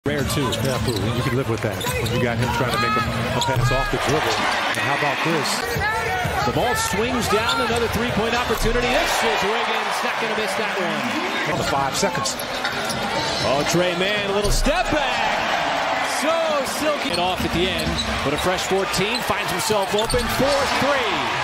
Rare too. Yeah, you can live with that. When you got him trying to make a pass off the dribble. And how about this? The ball swings down, another three-point opportunity. This is Wiggins, not going to miss that one. On the 5 seconds. Oh, Mann, a little step back. So silky. It off at the end, but a fresh 14 finds himself open for 3.